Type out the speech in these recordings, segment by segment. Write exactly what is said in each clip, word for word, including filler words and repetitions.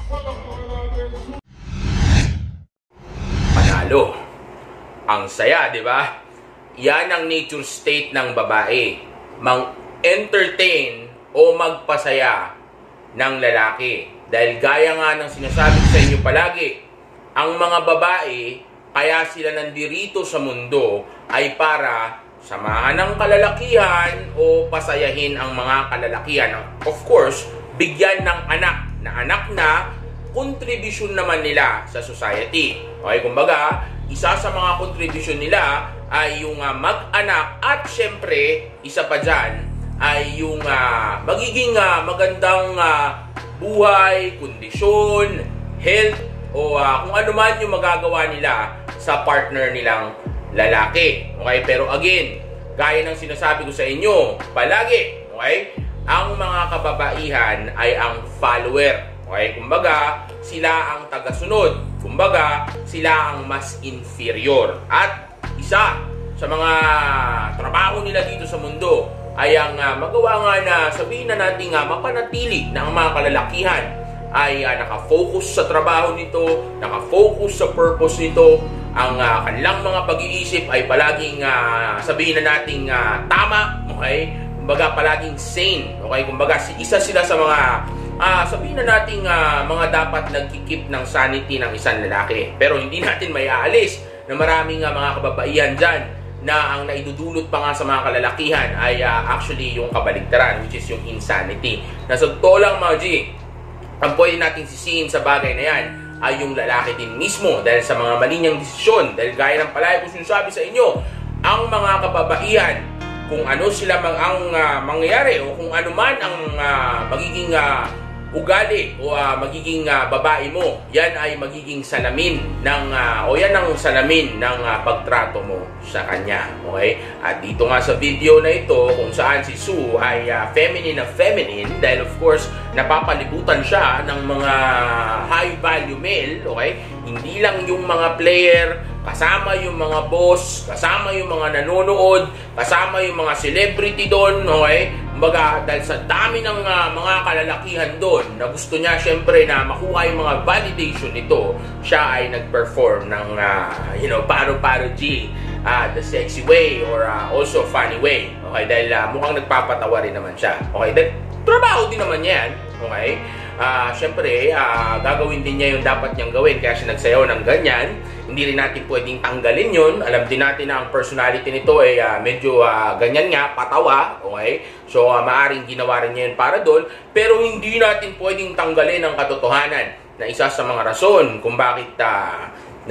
Panalo. Ang saya, di ba? Yan ang nature state ng babae. Mang-entertain o magpasaya ng lalaki. Dahil gaya nga ng sinasabi sa inyo palagi, ang mga babae, kaya sila nandirito sa mundo ay para samahan ng kalalakihan o pasayahin ang mga kalalakihan. Of course, bigyan ng anak na anak na kontribusyon naman nila sa society. Okay, kumbaga, isa sa mga kontribusyon nila ay yung uh, mag-anak at syempre, isa pa dyan ay yung uh, magiging uh, magandang uh, buhay, kondisyon, health, o uh, kung ano man yung magagawa nila sa partner nilang lalaki. Okay? Pero again, gaya ng sinasabi ko sa inyo, palagi, okay? Ang mga kababaihan ay ang follower. Okay? Kumbaga, sila ang tagasunod. Kumbaga, sila ang mas inferior. At isa sa mga trabaho nila dito sa mundo ay ang uh, magawa nga na sabihin na natin nga mapanatili na ang mga kalalakihan ay uh, nakafocus sa trabaho nito, nakafocus sa purpose nito, ang uh, kanilang mga pag-iisip ay palaging uh, sabihin na natin uh, tama, okay? Kumbaga palaging sane, okay? Kumbaga isa sila sa mga uh, sabihin na natin uh, mga dapat nagkikip ng sanity ng isang lalaki. Pero hindi natin may aalis na maraming uh, mga kababaihan dyan na ang naidudulot pa nga sa mga kalalakihan ay uh, actually yung kabaligtaran, which is yung insanity. Na sa totoo lang mga G, ang pwede natin sisihin sa bagay na yan ay yung lalaki din mismo dahil sa mga mali niyang desisyon. Dahil gaya ng palagi ko sinasabi sa inyo, ang mga kababaihan, kung ano sila mang ang uh, mangyayari o kung ano man ang uh, magiging uh, ugali o uh, magiging uh, babae mo, yan ay magiging salamin ng uh, o yan ang salamin ng uh, pagtrato mo sa kanya. Okay? At dito nga sa video na ito kung saan si Sue ay uh, feminine na feminine dahil of course napapalibutan siya ng mga high value male, okay? Hindi lang yung mga player, kasama yung mga boss, kasama yung mga nanonood, kasama yung mga celebrity doon, okay? Kumbaga, dahil sa dami ng uh, mga kalalakihan doon na gusto niya syempre na makuha yung mga validation nito, siya ay nag-perform ng, uh, you know, paro-paro G, uh, the sexy way or uh, also funny way. Okay, dahil uh, mukhang nagpapatawa rin naman siya. Okay, dahil trabaho din naman yan. Okay, uh, syempre, uh, gagawin din niya yung dapat niyang gawin kaya siya nagsayaw ng ganyan. Hindi rin natin pwedeng tanggalin yun. Alam din natin na ang personality nito ay uh, medyo uh, ganyan nga, patawa. Okay? So, uh, maaring ginawa rin niya yun para doon. Pero hindi natin pwedeng tanggalin ang katotohanan na isa sa mga rason kung bakit uh,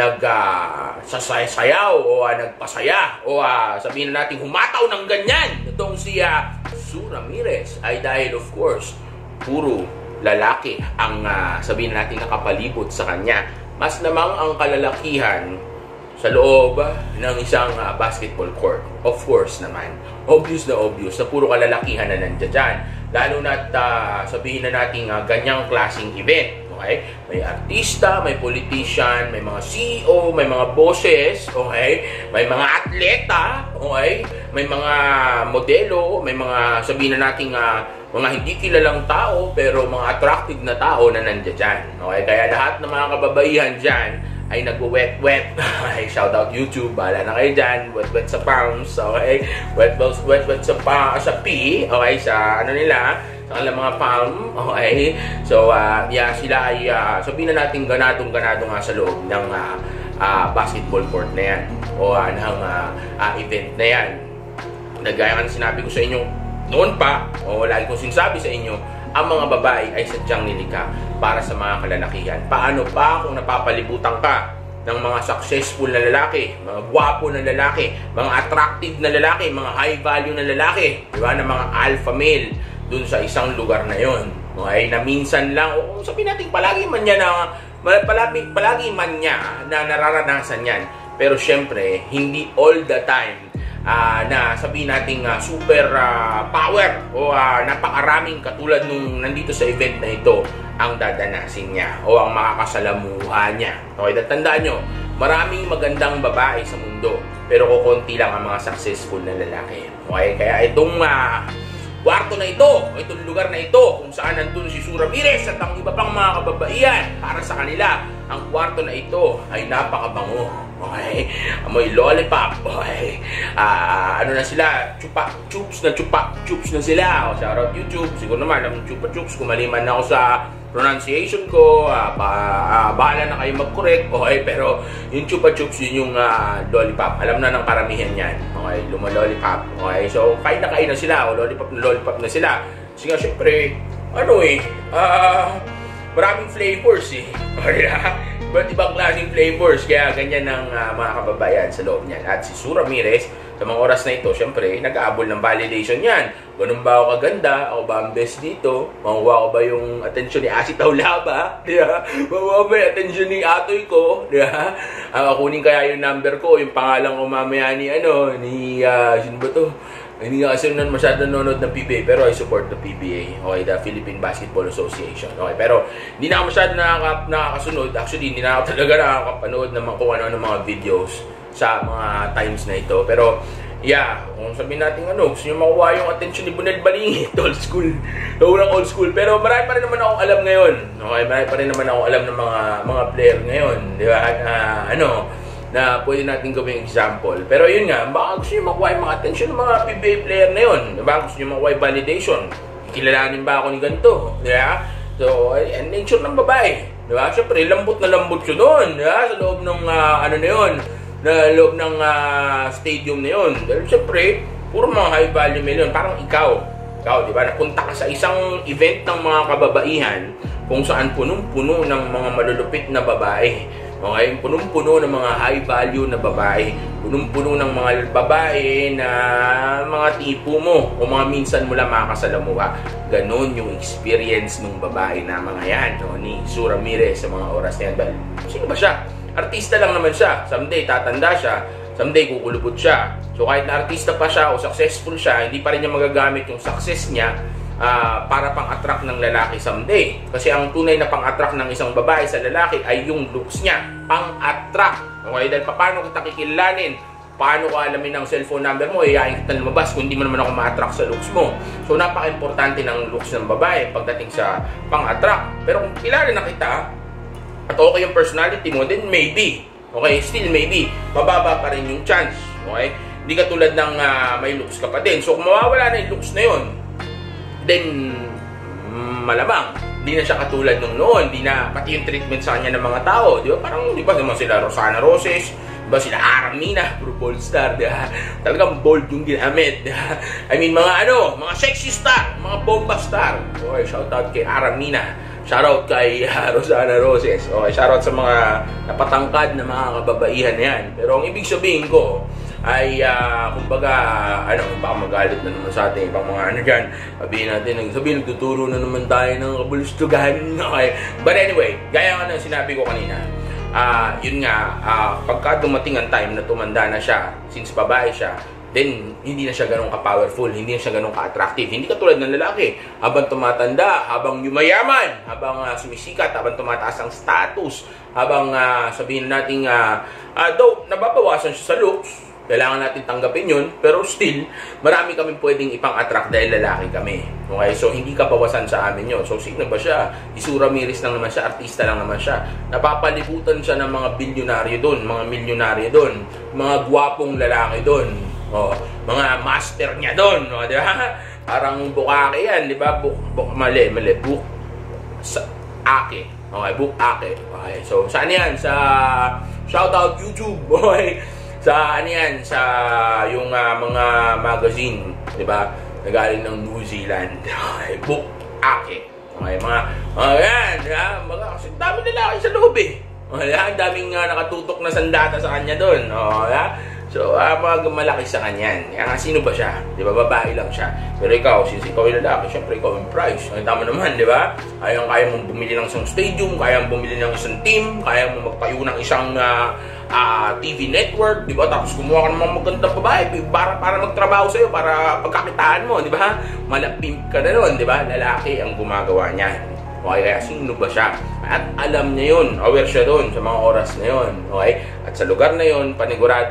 nag-sasayaw uh, o uh, nagpasaya o uh, sabihin na natin humataw ng ganyan. Itong si uh, Sue Ramirez ay dahil of course, puro lalaki ang uh, sabihin natin nakapalibot sa kanya. Mas namang ang kalalakihan sa loob ng isang uh, basketball court. Of course naman. Obvious na obvious na puro kalalakihan na nandiyan dyan. Lalo na't uh, sabihin na natin uh, ganyang klaseng event. Okay? May artista, may politician, may mga C E O, may mga bosses, okay? May mga atleta, okay? May mga modelo, may mga sabihin na natin uh, mga hindi kilalang tao pero mga attractive na tao na nandiyan dyan. Okay? Kaya lahat ng mga kababaihan dyan ay nag-wet-wet. Okay, shout out YouTube, bahala na kayo dyan. Wet-wet sa palms, okay? Wet-wet sa, pa, sa P, okay? Sa ano nila, sa kanilang mga palm, okay? So, uh, yeah, sila ay, uh, sabihin na natin ganadong-ganado nga sa loob ng uh, uh, basketball court na yan o uh, ng uh, uh, event na yan. Nagaya nga sinabi ko sa inyo noon pa, o lagi kong sinasabi sa inyo, ang mga babae ay sadyang nilikha para sa mga kalalakihan. Paano pa kung napapalibutan ka ng mga successful na lalaki, mga gwapo na lalaki, mga attractive na lalaki, mga high value na lalaki, di ba, na mga alpha male dun sa isang lugar na yon. Okay, na minsan lang, o sabihin natin palagi man niya na, palagi, palagi man niya na nararanasan yan. Pero syempre, hindi all the time Uh, na sabihin natin uh, super uh, power o uh, napakaraming katulad nung nandito sa event na ito ang dadanasin niya o ang makakasalamuhan niya. Okay, tandaan nyo, maraming magandang babae sa mundo pero kukunti lang ang mga successful na lalaki. Okay, kaya itong uh, kwarto na ito, itong lugar na ito kung saan nandun si Su Ramirez at ang iba pang mga kababaihan. Para sa kanila, ang kwarto na ito ay napakabango. Okay? Amoy lollipop. Okay? Uh, ano na sila? Chupa chups na chupa chups na sila. O, shoutout YouTube. Siguro naman, ang chupa chups, kumaliman na ako sa pronunciation ko. Uh, ba, uh, bahala na kayo mag-correct. Okay? Pero yung chupa chups, yun yung uh, lollipop. Alam na ng karamihan yan. Okay? Luma lollipop. Okay? So, kain na kain na sila. O, lollipop na lollipop na sila. Kasi nga, syempre, ano eh, ah... Uh, maraming flavors eh. Iba't ibang klaseng flavors. Kaya ganyan ng uh, mga kababayan sa loob niyan. At si Su Ramirez, sa mga oras na ito, syempre, nag-aabol ng validation yan. Ganun ba ako kaganda? Ako ba ang best dito? Makuha ko ba yung atensyon ni Asi Taulaba? Diba? Makuha ba yung atensyon ni Atoy ko? Diba? Uh, kunin kaya yung number ko, yung pangalan ko mamaya ni, ano, ni, uh, sino ba to? Hindi nga kasi nun masyado nanonood ng P B A, pero I support the P B A, okay, the Philippine Basketball Association. Okay, pero hindi na ako masyado nakaka nakakasunod. Actually, hindi na ako talaga nakakapanood ng mga kung ano ng mga videos sa mga times na ito. Pero, yeah, kung sabihin natin ano, gusto nyo makuha yung attention ni Bunel Balingit, old school. Unang old school. Pero marami pa rin naman ako alam ngayon. Okay, marami pa rin naman ako alam ng mga mga player ngayon. Di ba? Uh, ano, na pwede natin gawing example. Pero yun nga, baka gusto nyo makuha yung mga attention ng mga P B A player na yun. Diba? Gusto nyo makuha yung validation. Kilalanin ba ako ni ganito? Diba? So, and nature ng babae. Diba? Siyempre, lambot na lambot yun doon. Diba? Sa loob ng, uh, ano na yun, na loob ng uh, stadium na yun. Dahil siyempre, puro mga high value meal yun. Parang ikaw. Ikaw, diba? Napunta ka sa isang event ng mga kababaihan kung saan punong-puno ng mga malulupit na babae. Okay, punong-puno ng mga high value na babae, punong-puno ng mga babae na mga tipo mo o mga minsan mo lang makakasalamuha. Ganon yung experience ng babae na mga yan, no, ni Su Ramirez sa mga oras na yan. But, sino ba siya? Artista lang naman siya. Someday tatanda siya, someday kukulubot siya. So kahit na artista pa siya o successful siya, hindi pa rin niya magagamit yung success niya Uh, para pang-attract ng lalaki someday. Kasi ang tunay na pang-attract ng isang babae sa lalaki ay yung looks niya. Pang-attract. Okay? Dahil paano kita kikilalanin? Paano ko alamin ang cellphone number mo? Iyayin kita lumabas kung hindi mo naman ako ma-attract sa looks mo. So, napaka-importante ng looks ng babae pagdating sa pang-attract. Pero kung kilala na kita at okay yung personality mo, then maybe. Okay? Still maybe. Mababa pa rin yung chance. Okay? Hindi katulad ng uh, may looks ka pa din. So, kung mawawala na yung looks na yun, then, malamang, hindi na siya katulad nung noon. Hindi na, pati yung treatment sa kanya ng mga tao. Di ba? Parang, di ba, naman sila Rosana Roses, di ba sila Aram Mina, puro bold star, di ba? Talagang bold yung ginamit, di ba? I mean, mga ano, mga sexy star, mga bomba star. Okay, shoutout kay Aram Mina. Shoutout kay uh, Rosana Roses. Okay, shoutout sa mga napatangkad na mga kababaihan na yan. Pero ang ibig sabihin ko, ay uh, kumbaga ano, baka magalit na naman sa ating ibang mga ano dyan, sabihin natin, sabihin nagtuturo na naman tayo ng kabulustugan. Okay, but anyway, gaya nga ng sinabi ko kanina, uh, yun nga, uh, pagka dumating ang time na tumanda na siya, since babae siya, then hindi na siya ganun ka-powerful, hindi na siya ganun ka-attractive. Hindi katulad ng lalaki, habang tumatanda, habang yumayaman, habang uh, sumisikat, habang tumataas ang status, habang uh, sabihin natin, uh, uh, though nababawasan siya sa looks, kailangan natin tanggapin yun, pero still, marami kami pwedeng ipang-attract dahil lalaki kami. Okay? So, hindi ka bawasan sa amin yun. So, sino ba siya? Su Ramirez lang naman siya, artista lang naman siya. Napapalibutan siya ng mga bilyonaryo doon, mga milyonaryo doon, mga gwapong lalaki doon, oh, mga master niya doon, oh, di ba? Parang bukake yan, di ba? Buk, buk, mali, mali, buk, sa, ake. Okay, buk, ake. Okay, so, saan yan? Sa, shoutout YouTube, okay? Sa ano yan, sa yung uh, mga magazine, di ba? Nagaling ng New Zealand. Okay, book, ake. Okay, mga, mga yan, di ba? Mga, kasi dami lalaki sa loob eh. Okay, ang daming uh, nakatutok na sandata sa kanya doon. Okay, so, uh, mga malaki sa kanya. Kaya nga, sino ba siya? Di ba, babae lang siya. Pero ikaw, since ikaw yung lalaki, syempre ikaw yung price. Ang tama naman, di ba? Kaya, kaya mong bumili ng isang stadium, kaya mong bumili ng isang team, kaya mong magtayo ng isang uh, Uh, T V network, di ba? Tapos kumuha ka ng mga magandang babae para, para magtrabaho sa'yo, para pagkakitaan mo, di ba? Malapimp ka na nun, di ba? Lalaki ang gumagawa niyan. Okay, kaya sino ba siya? At alam niya yun, aware siya doon sa mga oras na yun. Okay? At sa lugar na yun, panigurado,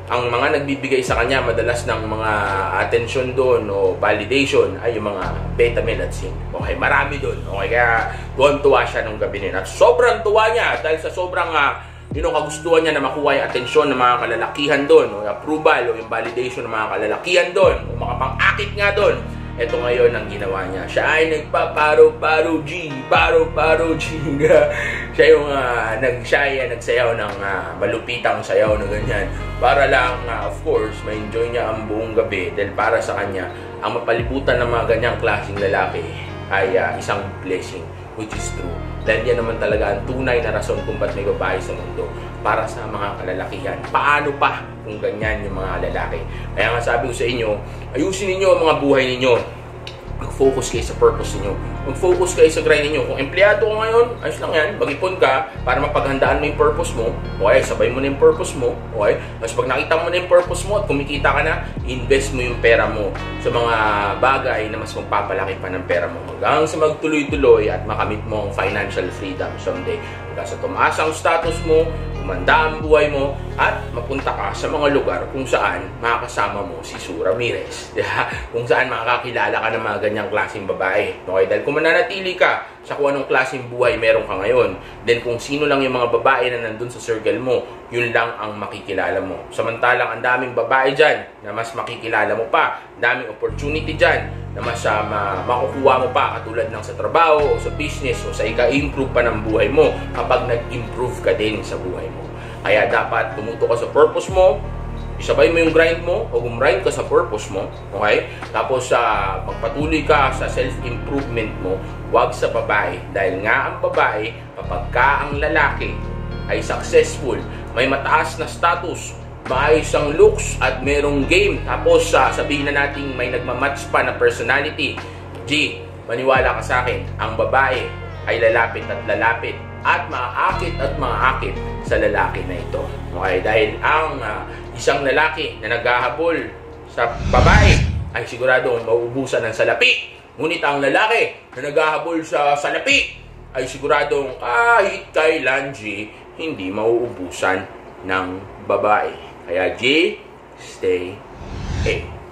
ang mga nagbibigay sa kanya madalas ng mga attention doon o validation ay yung mga beta-melazine. Okay, marami doon. Okay, kaya tuwan-tuwa siya nung gabi nila. At sobrang tuwa niya dahil sa sobrang uh, you know, kagustuhan niya na makuha yung atensyon ng mga kalalakihan doon, o yung approval, o yung validation ng mga kalalakihan doon, o makapang-akit nga doon. Ito ngayon ang ginawa niya. Siya ay nagpa-paro-paro G, paro-paro G. Siya yung uh, nag, siya ay nagsayaw ng uh, malupitang sayaw na ganyan. Para lang, uh, of course, ma-enjoy niya ang buong gabi. Dahil para sa kanya, ang mapalibutan ng mga ganyang klaseng lalaki ay uh, isang blessing, which is true. Dahil yan naman talaga ang tunay na rason kung ba't may babae sa mundo para sa mga kalalakihan. Paano pa kung ganyan yung mga lalaki? Kaya nga sabi ko sa inyo, ayusin ninyo ang mga buhay ninyo. Mag-focus kayo sa purpose ninyo. Mag-focus kayo sa grind ninyo. Kung empleyado ko ngayon, ayos lang yan. Mag-ipon ka para mapaghandaan mo yung purpose mo. Okay, sabay mo na yung purpose mo. Okay, tapos pag nakita mo na yung purpose mo at kumikita ka na, invest mo yung pera mo sa mga bagay na mas magpapalaki pa ng pera mo. Hanggang sa magtuloy-tuloy at makamit mo ang financial freedom someday. Hanggang sa tumaas ang status mo, kumanda ang buhay mo, at mapunta ka sa mga lugar kung saan makakasama mo si Sue Ramirez. Kung saan makakakilala ka ng mga ganyang klaseng babae. Okay? Dahil kung mananatili ka sa kung anong klaseng buhay meron ka ngayon, then kung sino lang yung mga babae na nandun sa circle mo, yun lang ang makikilala mo. Samantalang ang daming babae dyan na mas makikilala mo pa, daming opportunity dyan na mas uh, ma makukuha mo pa katulad ng sa trabaho o sa business o sa ika-improve pa ng buhay mo kapag nag-improve ka din sa buhay mo. Kaya dapat tumuto ka sa purpose mo, isabay mo yung grind mo o gumrind ka sa purpose mo, okay? Tapos uh, magpatuloy ka sa self-improvement mo, wag sa babae. Dahil nga ang babae, kapag ka ang lalaki ay successful, may mataas na status, maayos ang looks at merong game, tapos uh, sabihin na natin may nagmamatch pa na personality, G, maniwala ka sa akin, ang babae ay lalapit at lalapit at maaakit at maaakit sa lalaki na ito. Okay? Dahil ang uh, isang lalaki na naghahabol sa babae ay siguradong mauubusan ng salapi. Ngunit ang lalaki na naghahabol sa salapi ay siguradong kahit kailan, G, hindi mauubusan ng babae. Kaya G, stay A.